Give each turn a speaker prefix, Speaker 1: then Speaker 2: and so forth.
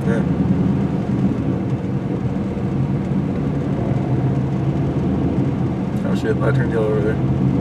Speaker 1: Yeah. Oh shit, I turned yellow over there.